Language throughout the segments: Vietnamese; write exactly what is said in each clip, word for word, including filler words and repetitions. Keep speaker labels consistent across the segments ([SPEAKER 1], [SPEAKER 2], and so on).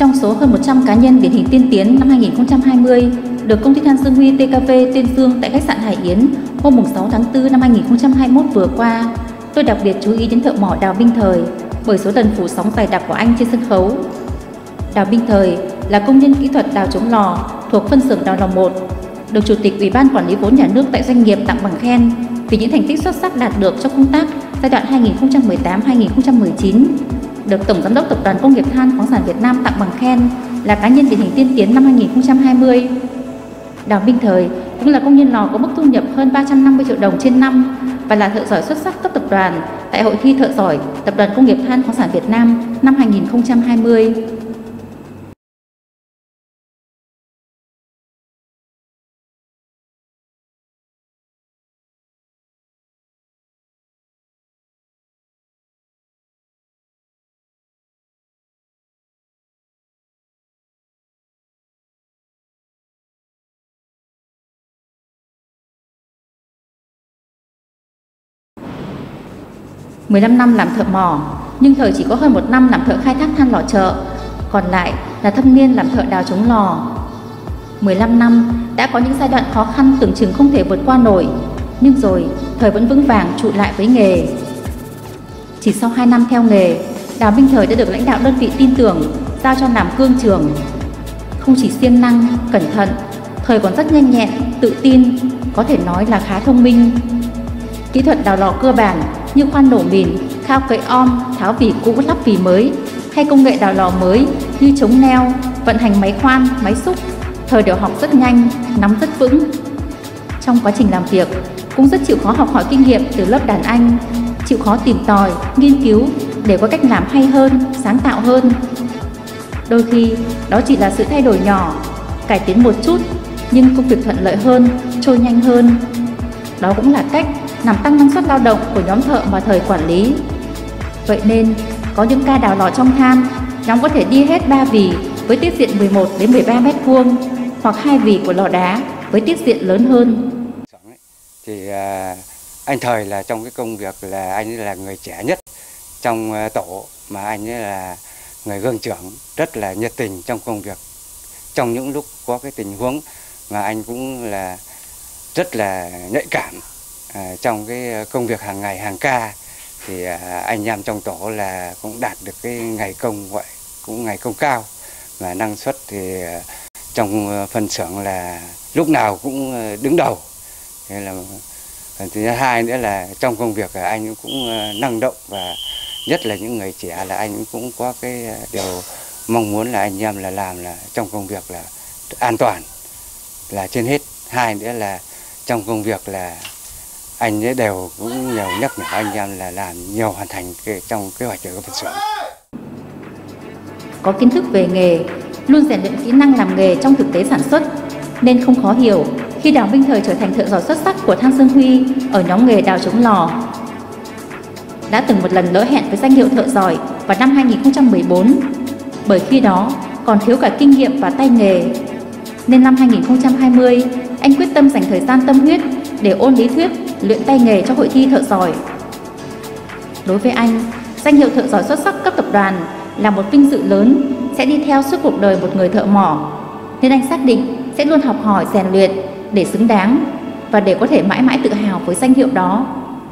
[SPEAKER 1] Trong số hơn một trăm cá nhân điển hình tiên tiến năm hai nghìn không trăm hai mươi được công ty than Dương Huy T K V tuyên dương tại khách sạn Hải Yến hôm sáu tháng tư năm hai nghìn không trăm hai mươi mốt vừa qua, tôi đặc biệt chú ý đến thợ mỏ Đào Minh Thời bởi số lần phủ sóng dày đặc của anh trên sân khấu. Đào Minh Thời là công nhân kỹ thuật đào chống lò thuộc phân xưởng đào lò một, được Chủ tịch Ủy ban Quản lý vốn nhà nước tại doanh nghiệp tặng bằng khen vì những thành tích xuất sắc đạt được trong công tác giai đoạn hai nghìn không trăm mười tám đến hai nghìn không trăm mười chín, được Tổng Giám đốc Tập đoàn Công nghiệp Than khoáng sản Việt Nam tặng bằng khen là cá nhân điển hình tiên tiến năm hai nghìn không trăm hai mươi. Đào Minh Thời cũng là công nhân lò có mức thu nhập hơn ba trăm năm mươi triệu đồng trên năm và là thợ giỏi xuất sắc cấp tập đoàn tại Hội thi thợ giỏi Tập đoàn Công nghiệp Than khoáng sản Việt Nam năm hai nghìn không trăm hai mươi. mười lăm năm làm thợ mỏ, nhưng Thời chỉ có hơn một năm làm thợ khai thác than lò chợ, còn lại là thâm niên làm thợ đào chống lò. mười lăm năm đã có những giai đoạn khó khăn tưởng chừng không thể vượt qua nổi, nhưng rồi Thời vẫn vững vàng trụ lại với nghề. Chỉ sau hai năm theo nghề, Đào Minh Thời đã được lãnh đạo đơn vị tin tưởng, giao cho làm cương trường. Không chỉ siêng năng, cẩn thận, Thời còn rất nhanh nhẹn, tự tin, có thể nói là khá thông minh. Kỹ thuật đào lò cơ bản như khoan nổ mìn, khao cậy om, tháo vỉ cũ lắp vỉ mới, hay công nghệ đào lò mới như chống neo, vận hành máy khoan, máy xúc, Thời đều học rất nhanh, nắm rất vững. Trong quá trình làm việc, cũng rất chịu khó học hỏi kinh nghiệm từ lớp đàn anh, chịu khó tìm tòi, nghiên cứu để có cách làm hay hơn, sáng tạo hơn. Đôi khi, đó chỉ là sự thay đổi nhỏ, cải tiến một chút, nhưng công việc thuận lợi hơn, trôi nhanh hơn. Đó cũng là cách làm tăng năng suất lao động của nhóm thợ mà Thời quản lý. Vậy nên, có những ca đào lò trong than, nhóm có thể đi hết ba vỉ với tiết diện mười một đến mười ba mét vuông, hoặc hai vỉ của lò đá với tiết diện lớn hơn.
[SPEAKER 2] Thì à, anh Thời là trong cái công việc là anh là người trẻ nhất trong tổ, mà anh ấy là người gương trưởng, rất là nhiệt tình trong công việc. Trong những lúc có cái tình huống mà anh cũng là rất là nhạy cảm à, trong cái công việc hàng ngày, hàng ca, thì à, anh em trong tổ là cũng đạt được cái ngày công gọi cũng ngày công cao, và năng suất thì à, trong phân xưởng là lúc nào cũng đứng đầu. Thế là thứ hai nữa là trong công việc là anh cũng năng động, và nhất là những người trẻ là anh cũng có cái điều mong muốn là anh em là làm là trong công việc là an toàn là trên hết. Hai nữa là trong công việc là anh ấy đều cũng nhiều nhắc nhở anh em là làm nhiều hoàn thành cái, trong kế hoạch của phân xưởng.
[SPEAKER 1] Có kiến thức về nghề, luôn rèn luyện kỹ năng làm nghề trong thực tế sản xuất, nên không khó hiểu khi Đào Minh Thời trở thành thợ giỏi xuất sắc của than Dương Huy ở nhóm nghề đào chống lò. Đã từng một lần lỡ hẹn với danh hiệu thợ giỏi vào năm hai nghìn không trăm mười bốn, bởi khi đó còn thiếu cả kinh nghiệm và tay nghề. Nên năm hai nghìn không trăm hai mươi, anh quyết tâm dành thời gian tâm huyết để ôn lý thuyết, luyện tay nghề cho hội thi thợ giỏi. Đối với anh, danh hiệu thợ giỏi xuất sắc cấp tập đoàn là một vinh dự lớn sẽ đi theo suốt cuộc đời một người thợ mỏ, nên anh xác định sẽ luôn học hỏi rèn luyện để xứng đáng và để có thể mãi mãi tự hào với danh hiệu đó.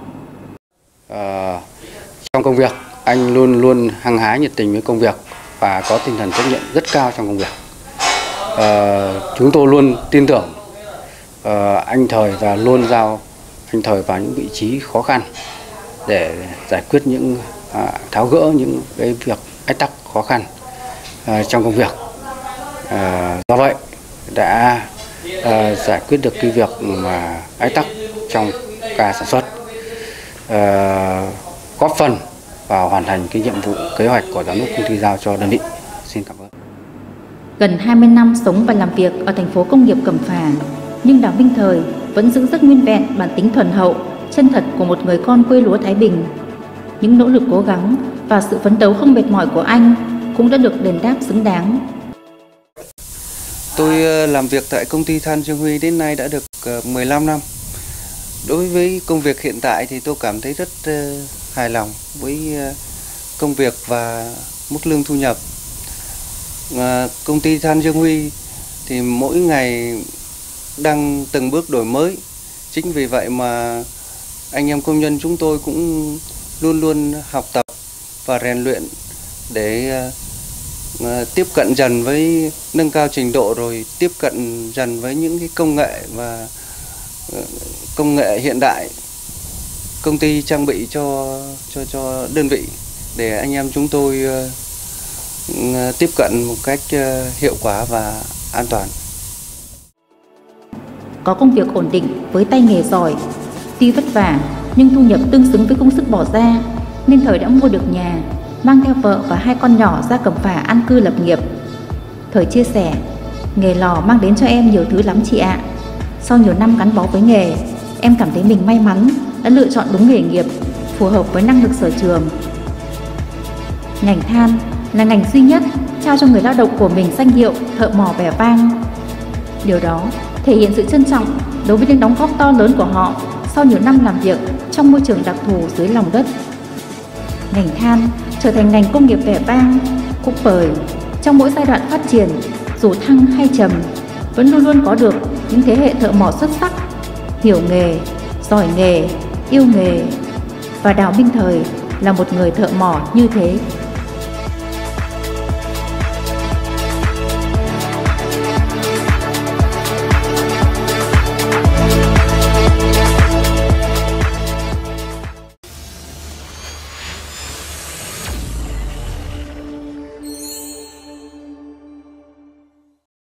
[SPEAKER 3] À, trong công việc, anh luôn luôn hăng hái nhiệt tình với công việc và có tinh thần trách nhiệm rất cao trong công việc. À, chúng tôi luôn tin tưởng à, anh Thời và luôn giao anh Thời vào những vị trí khó khăn để giải quyết những à, tháo gỡ những cái việc ách tắc khó khăn à, trong công việc. À, do vậy đã à, giải quyết được cái việc mà ách tắc trong ca sản xuất, à, góp phần vào hoàn thành cái nhiệm vụ kế hoạch của giám đốc công ty giao cho đơn vị. Xin cảm ơn.
[SPEAKER 1] Gần hai mươi năm sống và làm việc ở thành phố công nghiệp Cẩm Phả, nhưng Đào Minh Thời vẫn giữ rất nguyên vẹn bản tính thuần hậu, chân thật của một người con quê lúa Thái Bình. Những nỗ lực cố gắng và sự phấn đấu không mệt mỏi của anh cũng đã được đền đáp xứng đáng.
[SPEAKER 4] Tôi làm việc tại công ty than Dương Huy đến nay đã được mười lăm năm. Đối với công việc hiện tại thì tôi cảm thấy rất hài lòng với công việc và mức lương thu nhập. À, công ty Than Dương Huy thì mỗi ngày đang từng bước đổi mới. Chính vì vậy mà anh em công nhân chúng tôi cũng luôn luôn học tập và rèn luyện để uh, tiếp cận dần với nâng cao trình độ, rồi tiếp cận dần với những cái công nghệ và uh, công nghệ hiện đại công ty trang bị cho cho cho đơn vị, để anh em chúng tôi uh, tiếp cận một cách uh, hiệu quả và an toàn.
[SPEAKER 1] Có công việc ổn định với tay nghề giỏi, tuy vất vả nhưng thu nhập tương xứng với công sức bỏ ra, nên Thời đã mua được nhà, mang theo vợ và hai con nhỏ ra Cẩm Phả an cư lập nghiệp. Thời chia sẻ, nghề lò mang đến cho em nhiều thứ lắm chị ạ. Sau nhiều năm gắn bó với nghề, em cảm thấy mình may mắn đã lựa chọn đúng nghề nghiệp, phù hợp với năng lực sở trường. Ngành than là ngành duy nhất trao cho người lao động của mình danh hiệu thợ mỏ vẻ vang. Điều đó thể hiện sự trân trọng đối với những đóng góp to lớn của họ sau nhiều năm làm việc trong môi trường đặc thù dưới lòng đất. Ngành than trở thành ngành công nghiệp vẻ vang cũng bởi trong mỗi giai đoạn phát triển, dù thăng hay trầm, vẫn luôn luôn có được những thế hệ thợ mỏ xuất sắc, hiểu nghề, giỏi nghề, yêu nghề. Và Đào Minh Thời là một người thợ mỏ như thế.